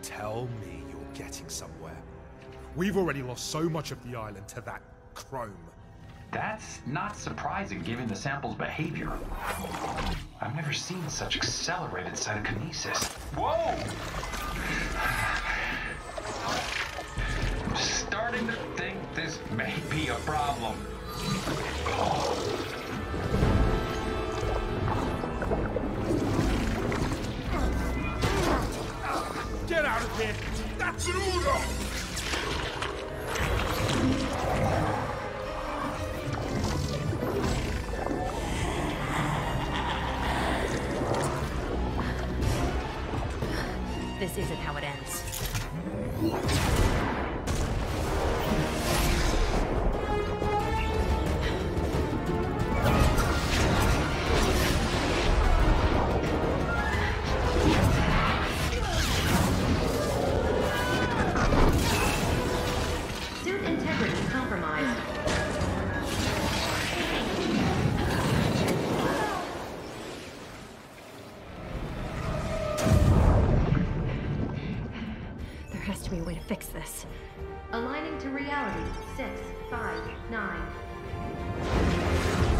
Tell me you're getting somewhere. We've already lost so much of the island to that chrome. That's not surprising given the sample's behavior. I've never seen such accelerated cytokinesis. Whoa! I'm starting to think this may be a problem. Get out of here! That's an order! This isn't how it ends. Suit integrity compromised. There has to be a way to fix this. Aligning to reality. 6, 5, 9.